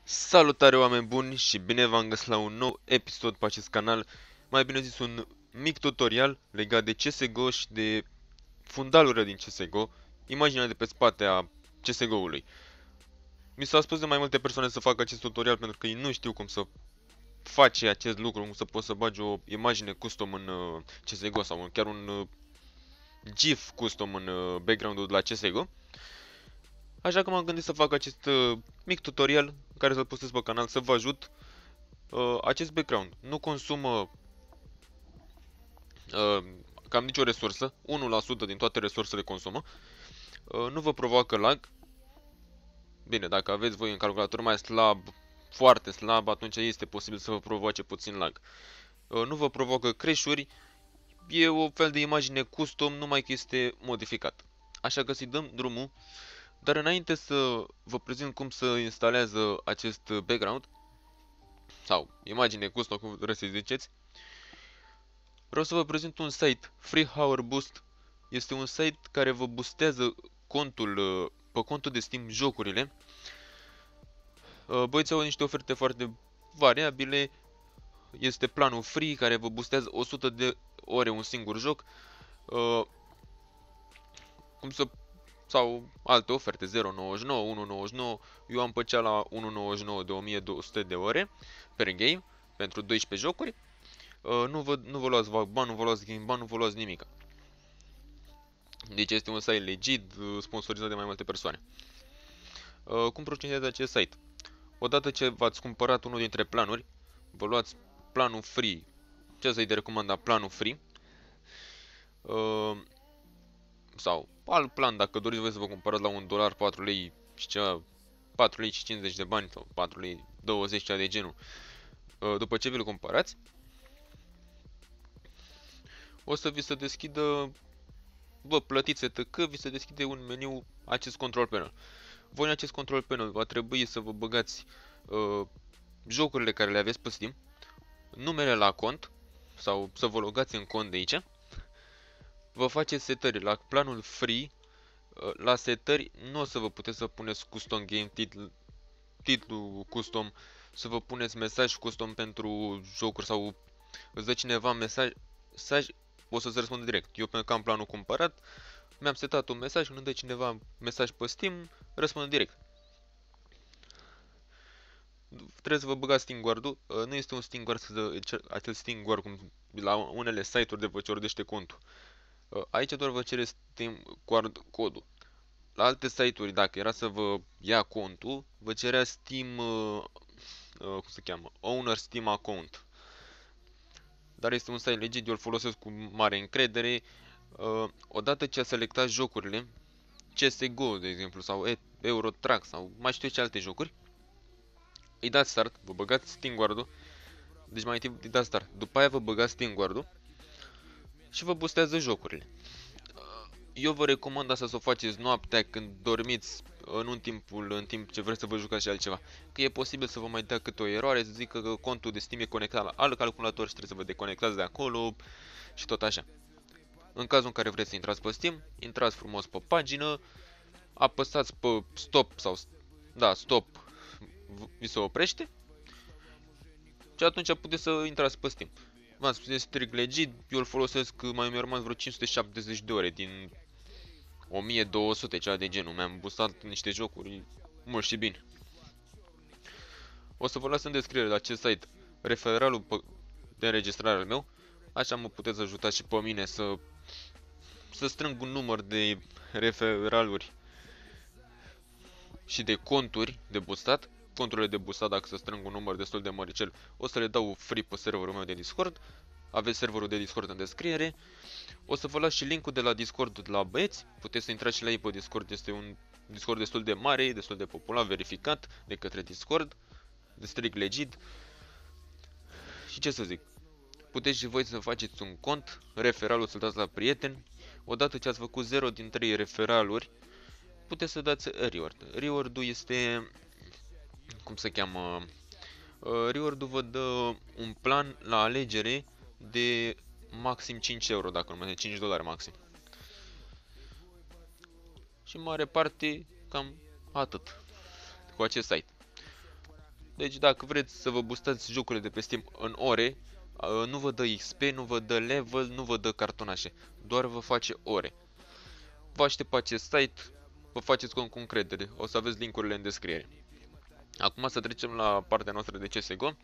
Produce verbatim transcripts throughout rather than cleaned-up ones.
Salutare oameni buni și bine v-am găsit la un nou episod pe acest canal, mai bine zis un mic tutorial legat de C S G O și de fundalurile din C S G O, imaginea de pe spate a C S G O-ului. Mi s-a spus de mai multe persoane să fac acest tutorial pentru că ei nu știu cum să face acest lucru, cum să poți să bagi o imagine custom în uh, C S G O sau chiar un uh, GIF custom în uh, background-ul de la C S G O. Așa că m-am gândit să fac acest uh, mic tutorial care să-l postez pe canal să vă ajut. Uh, acest background nu consumă uh, cam nicio resursă, unu la sută din toate resursele consumă, uh, nu vă provoacă lag. Bine, dacă aveți voi un calculator mai slab, foarte slab, atunci este posibil să vă provoace puțin lag. Uh, nu vă provoacă crash-uri, e o fel de imagine custom, numai că este modificat. Așa că să-i dăm drumul, dar înainte să vă prezint cum să instalează acest background, sau imagine custom, cum vreți să-i ziceți, vreau să vă prezint un site, FreeHour Boost. Este un site care vă boostează contul, pe contul de Steam jocurile. Băieții au niște oferte foarte variabile. Este planul free care vă boostează o sută de ore un singur joc. Cum să sau alte oferte, zero virgulă nouăzeci și nouă, unu virgulă nouăzeci și nouă. Eu am pe cea la unu virgulă nouăzeci și nouă de o mie două sute de ore per game pentru doisprezece jocuri. Uh, nu, vă, nu vă luați ban, nu vă luați game ban, nu vă luați nimic. Deci este un site legit, sponsorizat de mai multe persoane. Uh, cum procedează acest site? Odată ce v-ați cumpărat unul dintre planuri, vă luați planul free. Ce să-i de recomanda? Planul free. Uh, sau alt plan, dacă doriți voi să vă cumpărați la un dolar, patru lei și ceva, patru lei și cincizeci de bani sau patru lei douăzeci, cea de genul. Uh, după ce vi-l cumpărați, o să vi se deschidă, vă plătiți E T C, vi se deschide un meniu, acest control panel. Voi în acest control panel va trebui să vă băgați uh, jocurile care le aveți pe Steam, numele la cont sau să vă logați în cont de aici. Vă faceți setări la planul free, uh, la setări nu o să vă puteți să puneți custom game, titl, titlu custom, să vă puneți mesaj custom pentru jocuri sau îți dă cineva mesaj, mesaj o să se răspundă direct. Eu pentru că am planul cumpărat, mi-am setat un mesaj, când îmi dă cineva mesaj pe Steam, răspund direct. Trebuie să vă băgați SteamGuard-ul, nu este un SteamGuard, acel SteamGuard cum la unele site-uri de vă ciordește contul. Aici doar vă cere SteamGuard codul. La alte site-uri, dacă era să vă ia contul, vă cerea Steam, uh, uh, cum se cheamă, Owner Steam Account. Dar este un site legit, eu îl folosesc cu mare încredere. Uh, odată ce a selectat jocurile, C S G O, de exemplu, sau Euro Truck, sau mai știu ce alte jocuri, îi dați start, vă băgați SteamGuard-ul, deci mai întâi îi dați start, după aia vă băgați SteamGuard-ul și vă boostează jocurile. Eu vă recomand asta să o faceți noaptea când dormiți, în un timpul, în timp ce vreți să vă jucați și altceva. Că e posibil să vă mai dea câte o eroare, să zică că contul de Steam e conectat la alt calculator și trebuie să vă deconectați de acolo și tot așa. În cazul în care vreți să intrați pe Steam, intrați frumos pe pagină, apăsați pe stop sau da, stop, vi se oprește și atunci puteți să intrați pe Steam. V-am spus, este strict legit, eu îl folosesc, mai mi-au rămas vreo cinci sute șaptezeci de ore din o mie două sute, ceva de genul. Mi-am boostat niște jocuri mult și bine. O să vă las în descriere la acest site referalul de înregistrare al meu. Așa mă puteți ajuta și pe mine să, să strâng un număr de referaluri și de conturi de boostat. Conturile de boostat, dacă să strâng un număr destul de măricel, o să le dau free pe serverul meu de Discord. Aveți serverul de Discord în descriere. O să vă las și linkul de la Discord la băieți. Puteți să intrați și la ei pe Discord. Este un Discord destul de mare, destul de popular, verificat de către Discord. De strict legit. Și ce să zic. Puteți și voi să faceți un cont, referalul să-l dați la prieteni. Odată ce ați făcut zero din trei referaluri, puteți să dați reward. Reward-ul este, cum se cheamă, reward-ul vă dă un plan la alegere de maxim cinci euro, dacă nu mai cinci dolari maxim. Și în mare parte cam atât cu acest site. Deci dacă vreți să vă boostați jocurile de pe Steam în ore, nu vă dă X P, nu vă dă level, nu vă dă cartonașe, doar vă face ore. Vă aștept pe acest site, vă faceți cu încredere, o să aveți linkurile în descriere. Acum să trecem la partea noastră de C S G O.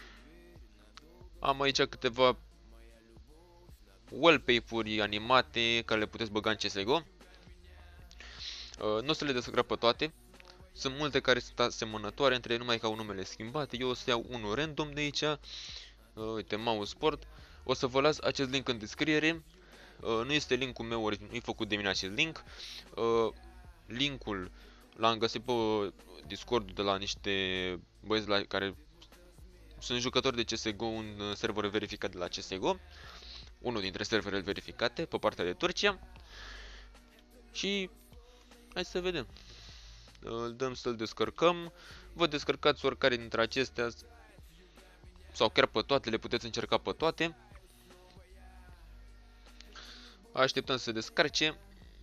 Am aici câteva wallpaper-uri animate care le puteți băga în C S G O. Nu o să le descărc pe toate. Sunt multe care sunt asemănătoare între ele, numai că au numele schimbate. Eu o să iau unul random de aici. Uite, Mouse Sport. O să vă las acest link în descriere. Nu este linkul meu, ori nu-i făcut de mine acest link. Linkul l-am găsit pe Discord de la niște băieți la care sunt jucători de C S G O, un server verificat de la C S G O. Unul dintre serverele verificate pe partea de Turcia. Și hai să vedem. Îl dăm să-l descărcăm. Vă descărcați oricare dintre acestea sau chiar pe toate, le puteți încerca pe toate. Așteptăm să se descarce.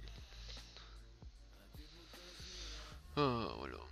Aoleu.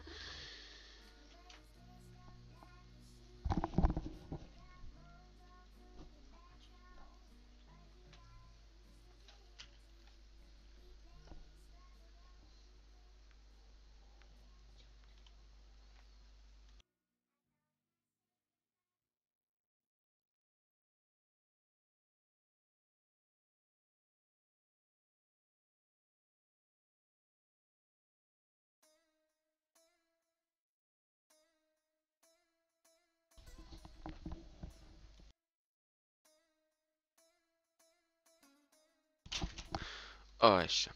Așa.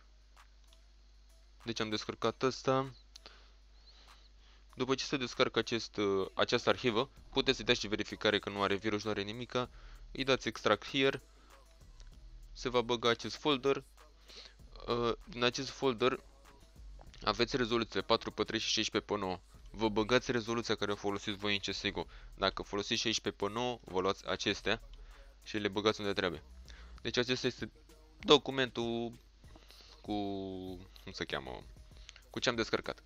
Deci am descărcat ăsta. După ce se descarcă acest, această arhivă, puteți să dați și verificare că nu are virus, nu are nimica. Îi dați extract here. Se va băga acest folder. Din acest folder aveți rezoluție patru pe trei și șaisprezece pe nouă. Vă băgați rezoluția care o folosiți voi în C S G O. Dacă folosiți șaisprezece pe nouă, vă luați acestea și le băgați unde trebuie. Deci acesta este documentul cu, cum se cheamă, cu ce am descărcat.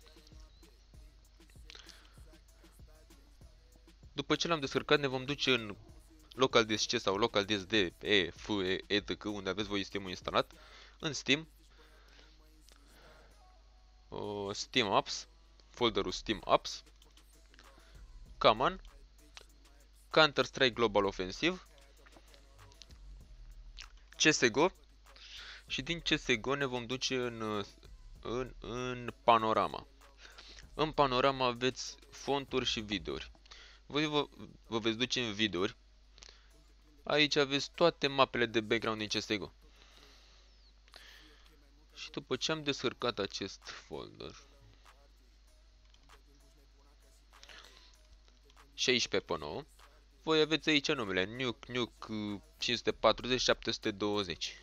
După ce l-am descărcat, ne vom duce în local disk C sau local disk D, E, F, E, etc, unde aveți voi Steam-ul instalat. În Steam, uh, Steam Apps, folderul Steam Apps, Common, Counter-Strike Global Offensive, C S G O și din C S G O ne vom duce în, în, în panorama. În panorama aveți fonturi și videouri. Voi vă, vă veți duce în videouri. Aici aveți toate mapele de background din C S G O. Și după ce am descărcat acest folder, șaisprezece pe nouă, voi aveți aici numele Nuke, Nuke cinci sute patruzeci șapte sute douăzeci.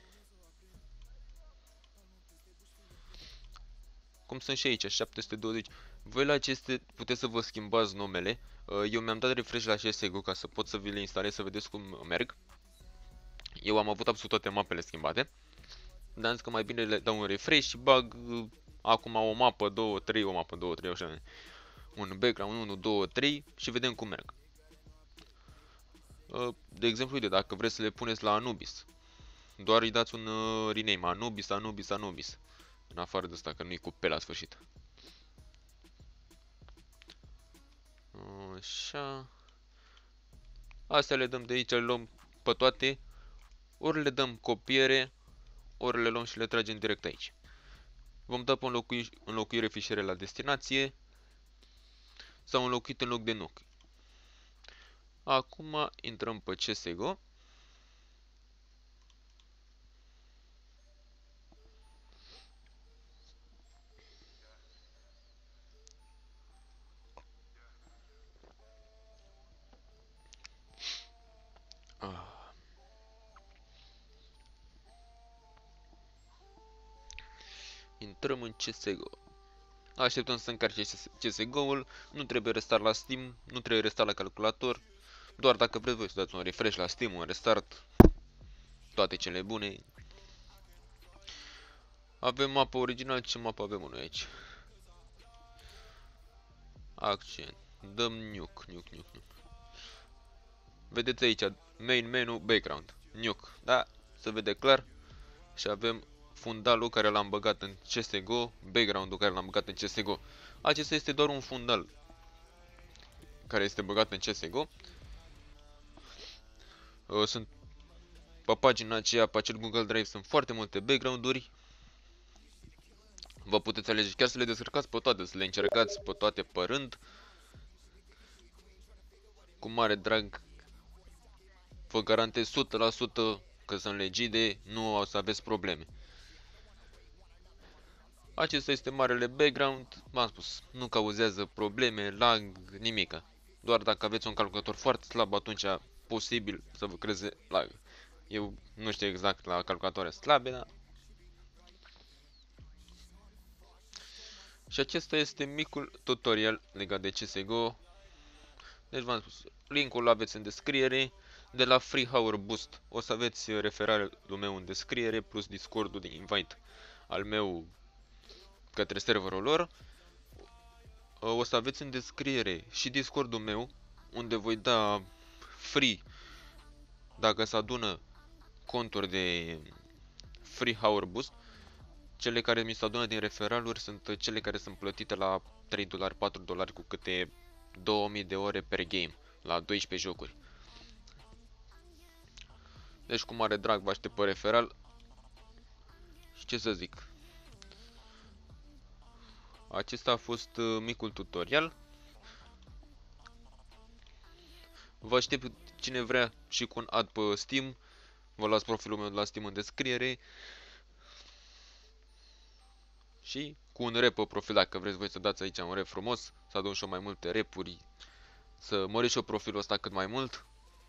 Cum sunt și aici, șapte sute douăzeci. Voi la aceste puteți să vă schimbați numele. Eu mi-am dat refresh la C S G O ca să pot să vi le instalez, să vedeți cum merg. Eu am avut absolut toate mapele schimbate. Dar am zis că mai bine le dau un refresh și bag acum o mapă, două, trei, o mapă, două, trei, așa. Un background, unu, doi, trei și vedem cum merg. De exemplu, uite, dacă vreți să le puneți la Anubis, doar îi dați un rename, Anubis, Anubis, Anubis. În afară de asta, că nu-i cu P la sfârșit. Așa. Astea le dăm de aici, le luăm pe toate. Ori le dăm copiere, ori le luăm și le tragem direct aici. Vom da pe înlocui, înlocuire fișiere la destinație sau înlocuit în loc de nuc. Acum intrăm pe C S G O. Ah. Intrăm în C S G O. Așteptăm să încarce C S G O-ul. Nu trebuie restar la Steam, nu trebuie restar la calculator. Doar dacă vreți voi să dați un refresh la Steam, un restart, toate cele bune. Avem mapa originală, ce mapă avem noi aici? accent, dăm nuke, nuke, nuke, nuke. Vedeți aici, main menu, background, nuke, da? Se vede clar. Și avem fundalul care l-am băgat în C S G O, background-ul care l-am băgat în C S G O. Acesta este doar un fundal care este băgat în C S G O. Sunt pe pagina aceea, pe acel Google Drive, sunt foarte multe background-uri. Vă puteți alege chiar să le descărcați pe toate, să le încercați pe toate pe rând. Cu mare drag, vă garantez o sută la sută că sunt legide, nu o să aveți probleme. Acesta este marele background, v-am spus, nu cauzează probleme, lag, nimica. Doar dacă aveți un calculator foarte slab, atunci posibil să vă creeze lag. Eu nu știu exact la calculatoare slabe, dar... Și acesta este micul tutorial legat de C S G O. Deci v-am spus, linkul aveți în descriere. De la Free Hour Boost o să aveți referarul meu în descriere, plus Discord-ul de invite al meu către serverul lor. O să aveți în descriere și Discord-ul meu, unde voi da free, dacă se adună conturi de Free Hour Boost. Cele care mi se adună din referaluri sunt cele care sunt plătite la trei dolari, patru dolari cu câte două mii de ore per game, la doisprezece jocuri. Deci cu mare drag vă aștept pe referal. Și ce să zic, acesta a fost micul tutorial. Vă aștept cine vrea și cu un ad pe Steam. Vă las profilul meu de la Steam în descriere. Și cu un rap pe profil, dacă vreți voi să dați aici un rap frumos, să adun și eu mai multe rapuri, să măriți și eu profilul ăsta cât mai mult.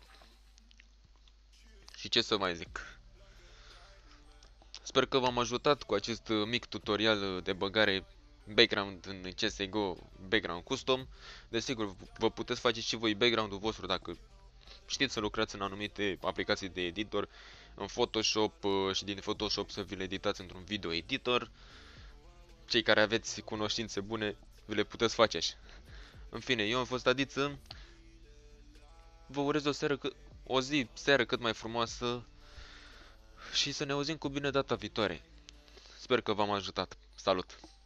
Și ce să mai zic. Sper că v-am ajutat cu acest mic tutorial de băgare background în C S G O, background custom. Desigur, vă puteți face și voi background-ul vostru dacă știți să lucrați în anumite aplicații de editor, în Photoshop și din Photoshop să vi le editați într-un video editor. Cei care aveți cunoștințe bune, vi le puteți face așa. În fine, eu am fost Adiță. Vă urez o seară, o zi, seară cât mai frumoasă și să ne auzim cu bine data viitoare. Sper că v-am ajutat. Salut!